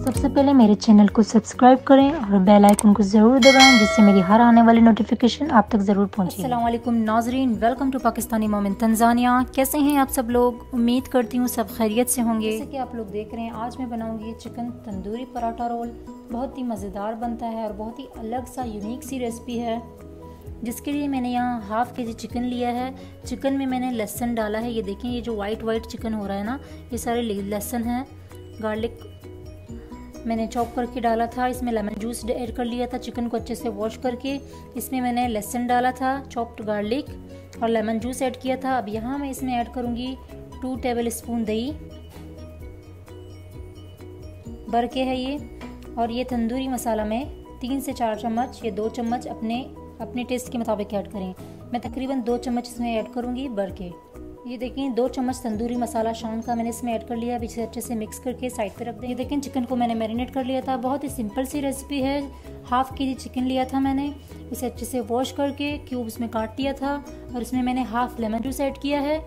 सबसे पहले मेरे चैनल को सब्सक्राइब करें और बेल आइकन को ज़रूर दबाएं जिससे मेरी हर आने वाली नोटिफिकेशन आप तक ज़रूर पहुंचे। अस्सलाम वालेकुम नाजरीन, वेलकम टू पाकिस्तानी मोम इन तंजानिया। कैसे हैं आप सब लोग? उम्मीद करती हूँ सब खैरियत से होंगे। जैसे कि आप लोग देख रहे हैं, आज मैं बनाऊंगी चिकन तंदूरी पराठा रोल। बहुत ही मज़ेदार बनता है और बहुत ही अलग सा यूनिक सी रेसिपी है, जिसके लिए मैंने यहाँ हाफ़ kg चिकन लिया है। चिकन में मैंने लहसुन डाला है। ये देखें, ये जो वाइट चिकन हो रहा है ना, ये सारे लहसुन है। गार्लिक मैंने चॉप करके डाला था। इसमें लेमन जूस ऐड कर लिया था। चिकन को अच्छे से वॉश करके इसमें मैंने लहसुन डाला था, चॉप्ड गार्लिक और लेमन जूस ऐड किया था। अब यहाँ मैं इसमें ऐड करूँगी 2 टेबल स्पून दही भर के है ये। और ये तंदूरी मसाला में 3 से 4 चम्मच या 2 चम्मच अपने टेस्ट के मुताबिक ऐड करें। मैं तकरीबन 2 चम्मच इसमें ऐड करूँगी भर के। ये देखें, 2 चम्मच तंदूरी मसाला शान का मैंने इसमें ऐड कर लिया। अब इसे अच्छे से मिक्स करके साइड पे रख दें। ये देखें, चिकन को मैंने मैरिनेट कर लिया था। बहुत ही सिंपल सी रेसिपी है। हाफ़ kg चिकन लिया था मैंने, इसे अच्छे से वॉश करके क्यूब्स में काट लिया था। और इसमें मैंने हाफ़ लेमन जूस ऐड किया है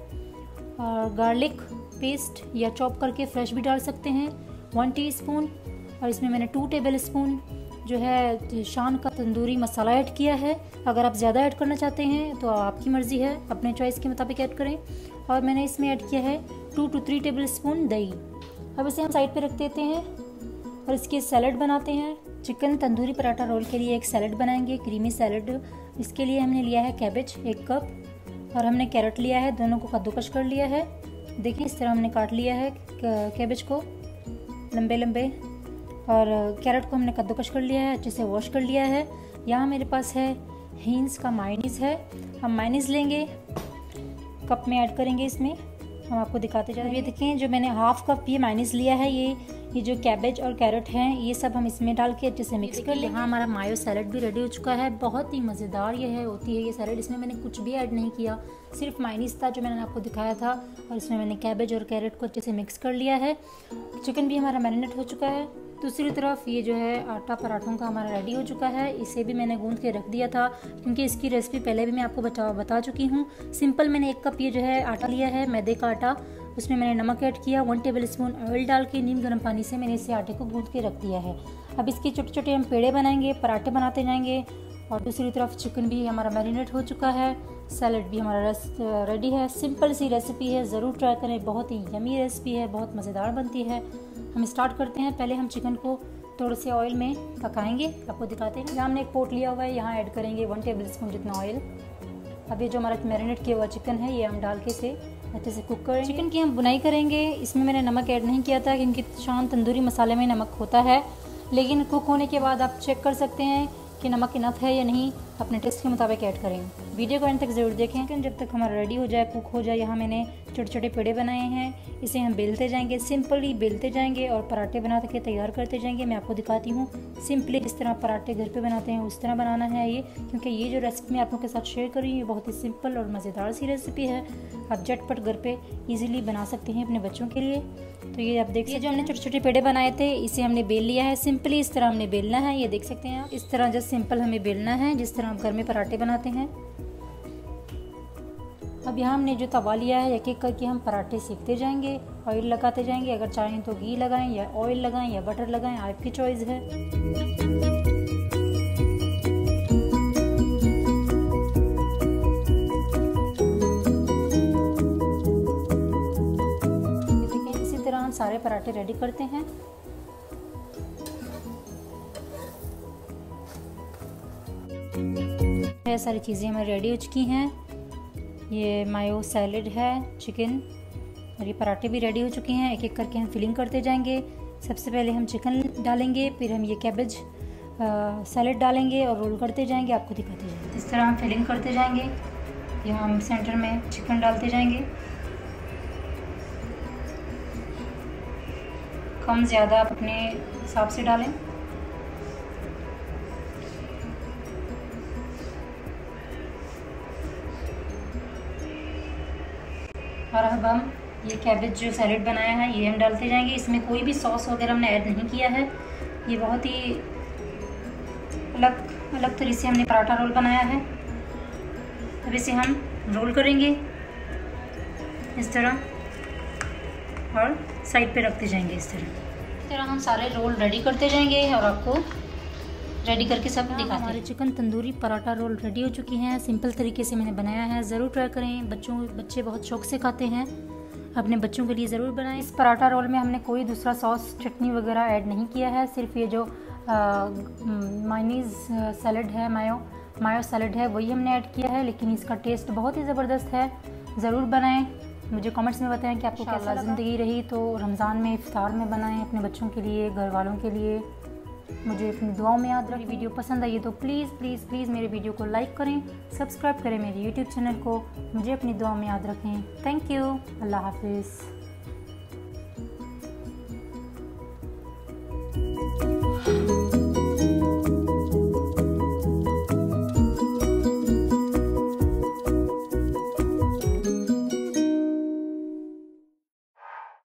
और गार्लिक पेस्ट या चॉप करके फ्रेश भी डाल सकते हैं 1 टीस्पून। और इसमें मैंने 2 टेबल स्पून जो है शान का तंदूरी मसाला ऐड किया है। अगर आप ज़्यादा ऐड करना चाहते हैं तो आपकी मर्ज़ी है, अपने चॉइस के मुताबिक ऐड करें। और मैंने इसमें ऐड किया है 2 to 3 टेबल स्पून दही। अब इसे हम साइड पे रख देते हैं और इसके सैलड बनाते हैं। चिकन तंदूरी पराठा रोल के लिए एक सैलड बनाएंगे, क्रीमी सैलड। इसके लिए हमने लिया है कैबेज 1 कप और हमने कैरेट लिया है, दोनों को कद्दूकश कर लिया है। देखिए, इस तरह हमने काट लिया है कैबेज को लंबे लंबे, और कैरेट को हमने कद्दूकश कर लिया है, अच्छे से वॉश कर लिया है। यहाँ मेरे पास है हीन्स का मायोनीज़ है। हम मायोनीज़ लेंगे, कप में ऐड करेंगे। इसमें हम आपको दिखाते जा रहे हैं। ये देखें, जो मैंने हाफ़ कप ये मायोनीज़ लिया है, ये जो कैबेज और कैरेट हैं, ये सब हम इसमें डाल के अच्छे से मिक्स कर लें। यहाँ हमारा मायो सैलड भी रेडी हो चुका है। बहुत ही मज़ेदार होती है ये सैलड। इसमें मैंने कुछ भी ऐड नहीं किया, सिर्फ मायोनीज़ था जो मैंने आपको दिखाया था, और इसमें मैंने कैबेज और कैरेट को अच्छे से मिक्स कर लिया है। चिकन भी हमारा मैरिनेट हो चुका है। दूसरी तरफ ये जो है आटा पराठों का हमारा रेडी हो चुका है। इसे भी मैंने गूंद के रख दिया था, क्योंकि इसकी रेसिपी पहले भी मैं आपको बता चुकी हूँ। सिंपल मैंने 1 कप ये जो है आटा लिया है, मैदे का आटा। उसमें मैंने नमक ऐड किया, 1 टेबल स्पून ऑयल डाल के नीम गर्म पानी से मैंने इसे आटे को गूंद के रख दिया है। अब इसके छोटे छोटे हम पेड़े बनाएंगे, पराठे बनाते जाएंगे। और दूसरी तरफ चिकन भी हमारा मैरिनेट हो चुका है, सैलड भी हमारा रेडी है। सिंपल सी रेसिपी है, ज़रूर ट्राई करें। बहुत ही यमी रेसिपी है, बहुत मज़ेदार बनती है। हम स्टार्ट करते हैं। पहले हम चिकन को थोड़े से ऑयल में पकाएंगे, आपको दिखाते हैं। यहाँ हमने एक पोट लिया हुआ है, यहाँ ऐड करेंगे 1 टेबल स्पून जितना ऑयल। अब ये जो हमारा मैरिनेट किया हुआ चिकन है, ये हम डाल के इसे अच्छे से कुक करेंगे। चिकन की हम बुनाई करेंगे। इसमें मैंने नमक ऐड नहीं किया था, क्योंकि शान तंदूरी मसाले में नमक होता है, लेकिन कुक होने के बाद आप चेक कर सकते हैं कि नमक इनफ है या नहीं, अपने टेस्ट के मुताबिक ऐड करें। वीडियो को अंत तक ज़रूर देखें। जब तक हमारा रेडी हो जाए, कुक हो जाए, यहाँ मैंने छोटे छोटे पेड़े बनाए हैं। इसे हम बेलते जाएंगे, सिंपली बेलते जाएंगे और पराठे बना के तैयार करते जाएंगे। मैं आपको दिखाती हूँ सिंपली जिस तरह पराठे घर पे बनाते हैं उस तरह बनाना है ये, क्योंकि ये जो रेसिपी मैं आप लोगों के साथ शेयर कर रही हूँ, ये बहुत ही सिंपल और मज़ेदार सी रेसिपी है। आप झटपट घर पे ईजिली बना सकते हैं अपने बच्चों के लिए। तो ये आप देखिए, जो हमने छोटे छोटे पेड़े बनाए थे, इसे हमने बेल लिया है। सिंपली इस तरह हमने बेलना है, ये देख सकते हैं आप। इस तरह जस्ट सिंपल हमें बेलना है, जिस तरह हम घर में पराठे बनाते हैं। अब यहाँ हमने जो तवा लिया है, एक एक करके हम पराठे सेकते जाएंगे, ऑयल लगाते जाएंगे। अगर चाहें तो घी लगाएं या ऑयल लगाएं या बटर लगाएं, आपकी चॉइस है। देखिए, इसी तरह हम सारे पराठे रेडी करते हैं। ये सारी चीज़ें हमारी रेडी हो चुकी हैं। ये मायो सैलड है, चिकन और ये पराठे भी रेडी हो चुके हैं। एक एक करके हम फिलिंग करते जाएंगे। सबसे पहले हम चिकन डालेंगे, फिर हम ये कैबेज सैलड डालेंगे और रोल करते जाएंगे, आपको दिखाते जाएंगे। इस तरह हम फिलिंग करते जाएंगे। यहाँ हम सेंटर में चिकन डालते जाएंगे। कम ज़्यादा आप अपने हिसाब से डालें। और अब हम ये कैबेज जो सैलेड बनाया है, ये हम डालते जाएंगे। इसमें कोई भी सॉस वगैरह हमने ऐड नहीं किया है। ये बहुत ही अलग तरीके से हमने पराठा रोल बनाया है। अब इसे हम रोल करेंगे इस तरह और साइड पे रखते जाएंगे इस तरह। तरह हम सारे रोल रेडी करते जाएंगे और आपको रेडी करके सब दिखाते हैं। हमारे chicken tandoori paratha roll ready हो चुकी हैं। सिंपल तरीके से मैंने बनाया है, ज़रूर ट्राई करें। बच्चे बहुत शौक से खाते हैं, अपने बच्चों के लिए ज़रूर बनाएं। इस पराठा रोल में हमने कोई दूसरा सॉस चटनी वगैरह ऐड नहीं किया है, सिर्फ ये जो मायोनीज़ सैलड है, मायो सैलड है, वही हमने ऐड किया है। लेकिन इसका टेस्ट बहुत ही ज़बरदस्त है, ज़रूर बनाएं। मुझे कमेंट्स में बताएं कि आपको कैसा ज़िंदगी रही। तो रमज़ान में इफ्तार में बनाएं अपने बच्चों के लिए, घर वालों के लिए। मुझे अपनी दुआओं में याद रखें। वीडियो पसंद आई तो प्लीज़ प्लीज़ प्लीज़ मेरे वीडियो को लाइक करें, सब्सक्राइब करें मेरे यूट्यूब चैनल को। मुझे अपनी दुआओं में याद रखें। Thank you. अल्लाह हाफिज़।